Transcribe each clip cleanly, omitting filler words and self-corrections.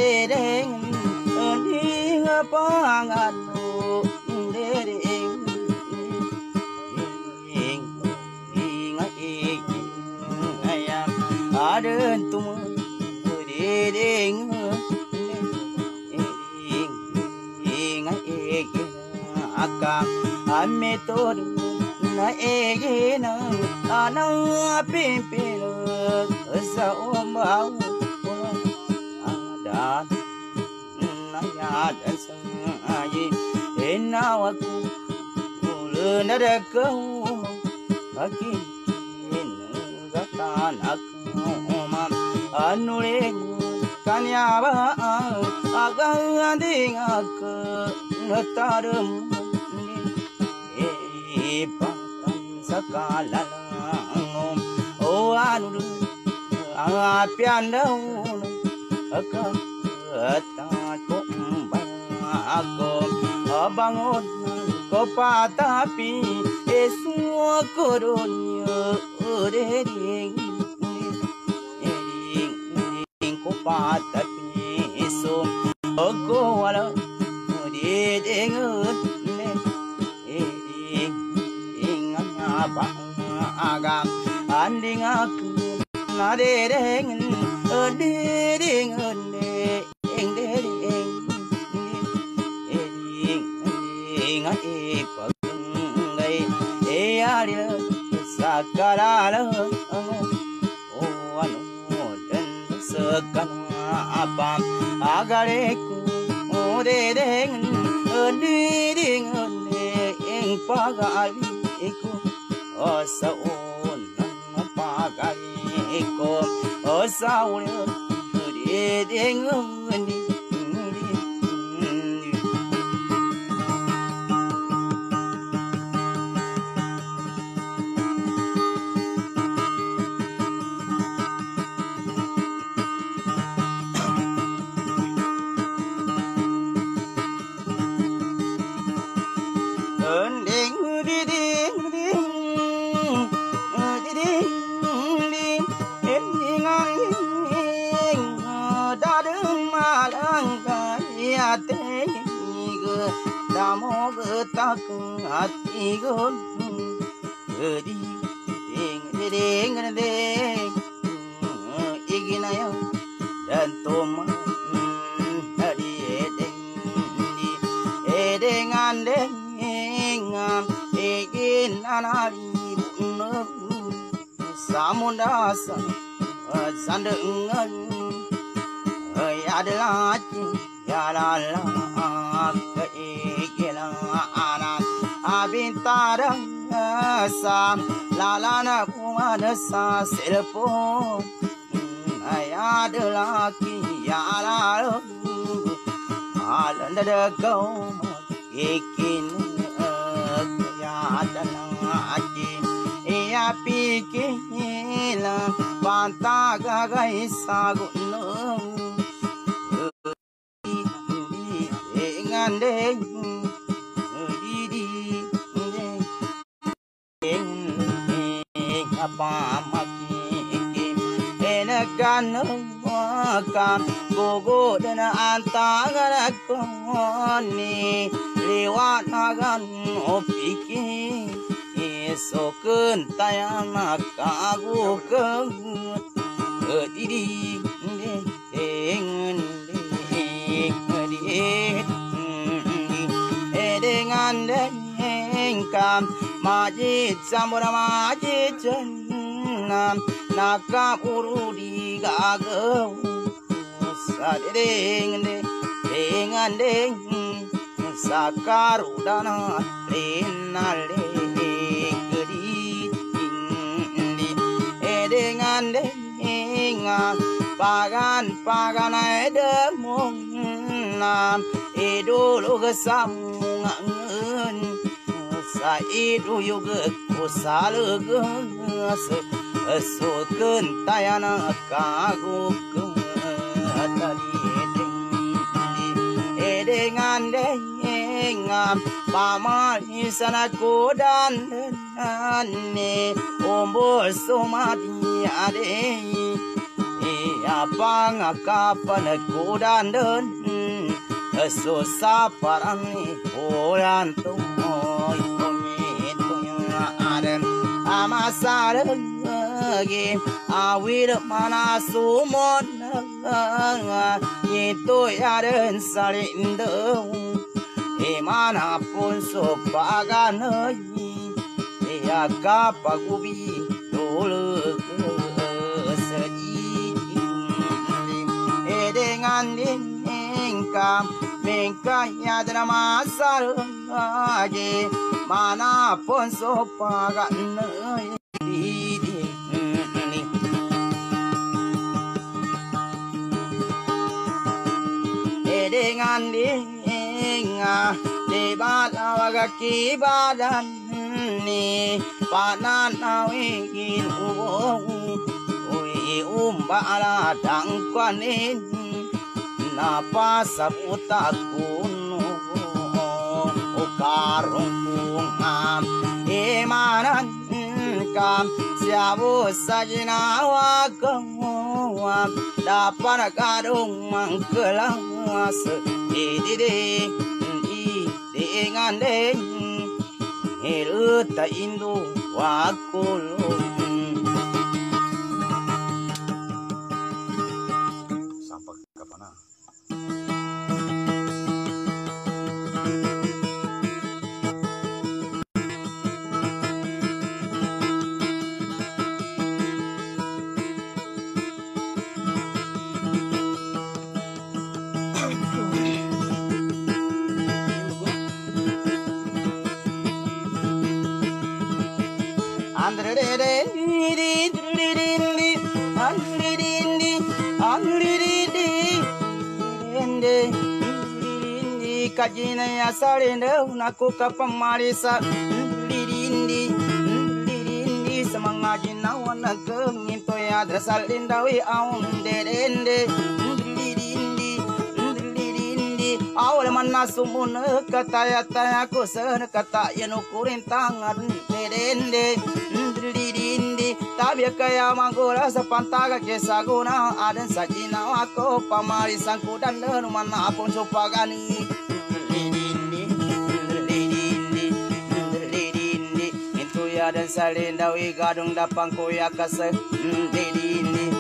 de de đi pa ngan de de ada tum de de aka ame tor na ege na ana pimpin sa omau ada na ya dan sai enaw aku ulen ada kau akin gatan aku mam anule kanyaba aga ding ak natarum patan sakala o anu apian daun akak ko ako bangun ko patapi esua koronya ding ko patapi so ako wala ding agam anding aku nadeng ding ngai pagai ari sakarala o anu dan sekan apa agareku ding ding pagali iku osaon pagali ko osaun ding Damo getak hati gun di ding iginayo dan toma di edeng andeng egin anari samundasa sandengan adalah ya la la abintarang sa lalana kumana sa selpon ayad laki ya la alanda de kau ikin ya danaki ya pikin pantaga gai sagunno ngandeng apa maki enakan makan gogo dan antara koni lewat nagan opiki esoken tayang kagu diri dengan dengkam majid samura majid jenam nakam urudi gagau sadeng dengan deng sakarudana renale gedi dengan deng pagan edemong nam idulu kesamungan saidu yuga kusalegen suken tayana kaguk tadi dengan dengam pamal sana kodan ne ombol somadi ade ya pangakapan kudandan susah parani orang tumoy itu yang ada amasaran lagi awir mana sumon itu ada salindu dimanapun sopagan ya kapagubi dulu dengan ingkam mengkaya drama lagi manapun sopagan dengan inga di bawah kibadan ni panan awingin umbala dangkanin napa sabuta kuno karung am imanan kam siabu sajinawa kamuam dapat kadung mangkelas idide dengan deng hiruta indu wakulum sampai kapan kajina ya salinde unaku kapamarisa dirindi semangaji nawana kengito ya drasalindawi aun derende dirindi awal mana sumun kata ya kusen kata yanukurin tangan derende dirindi tapi kaya manggula sepantaga kesaguna adan sajina wako pamarisan kudan mana pun supagani dan salindawi gadung dapang koya kase didindi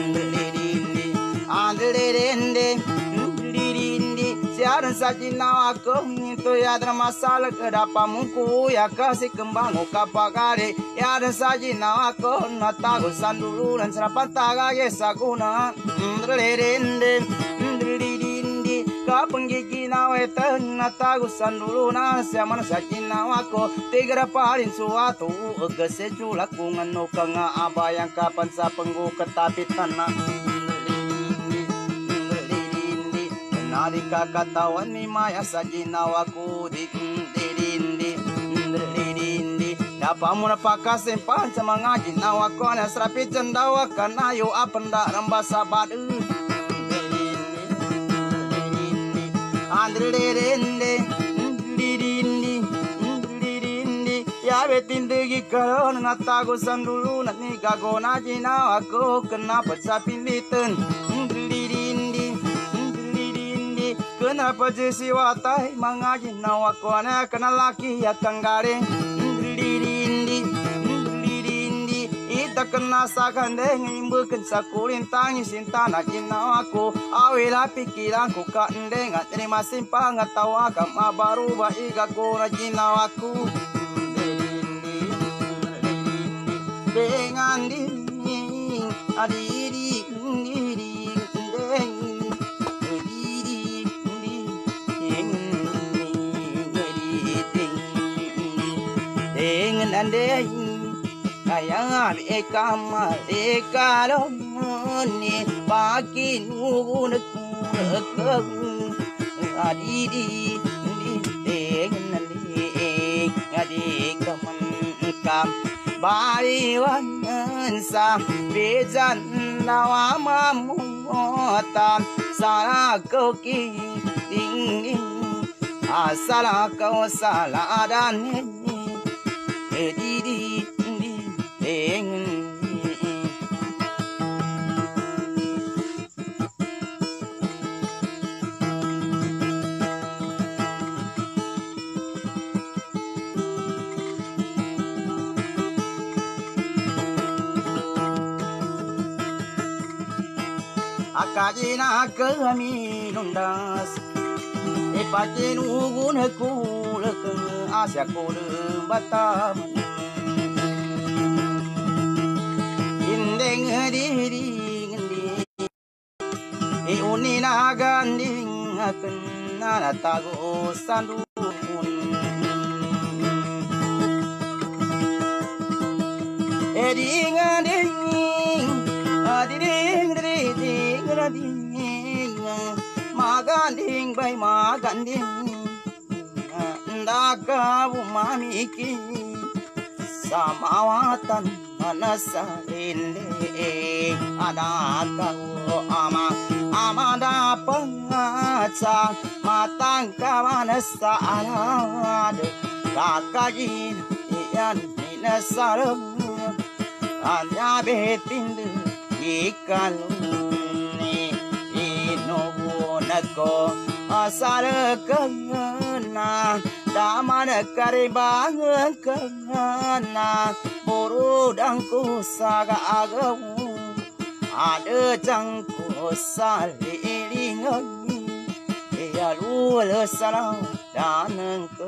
siaran sajina aku itu ya ada masalah kedapa mungku ya kasih kembang kapagare ya ada sajina aku natagusan dulu dan serapan taga yesaguna kapang gigi nawe natagusan dulu na siaman sajina aku tiga paling suatu gesejula kungan no kanga abayang kapan sa penggu ketapi tanah narika katawan ni maya sajina waku dirindi dapamu na pakasin pan sa mga ginawa ko na srapi jandawa kanayo apanda rambasa badu ya betindegi karon ngatagusan dulu nanti gagona jina aku kenapa sapinditan kenapa jesi watai mangajin nawako na kenal laki ya tanggare ita kena sakandeng imbukan sakulin tangis cinta nakin nawako awila pikiranku kandeng terima simpang tawa kama baru baiga ko najin nawaku dengan ding adiri dengan andai kaya ekama ekaloni pakin ugunku adiri dengan andai ngadi kaman bariwan sa bejan nawama muatan sara koki ding asala kau saladan di akajina kami nundas ipajinu gun kulek asya kulem batam indeng diri unina ganding akan natago sandun ding maganding bay maganding ndaka umamiki samawatan manasalinde adaka amada pangaca matang kawanasa alad kakajin iyan inasalam anya betindu ikaluni inobunako asal kengana damana karibangan kengana burudangku saga agamu ada cangku salilingan ya lula salam danang ke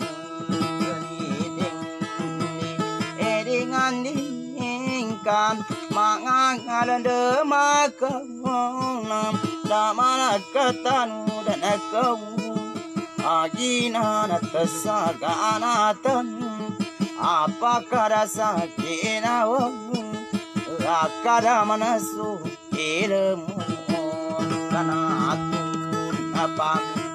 edingan kan mangangalan demakanam damana katanu dan kamu ajina natasaganatan apakah rasa kinawan akada manasu ilmu karena aku apa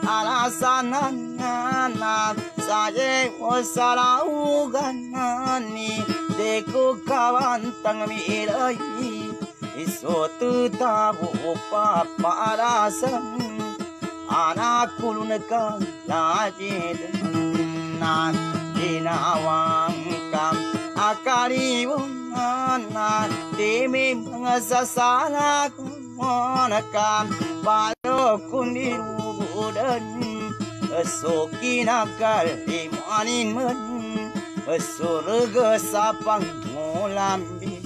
alasanana saje wasalau ganani deku kawan tang milai isotu tahu papa alasan anakku lunakang lajid nan dinawang kam akariwunan demi mengasasana kumonakam palo kundiru dan sokinakal imanin men surga sapang mulambit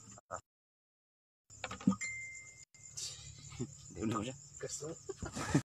Udah.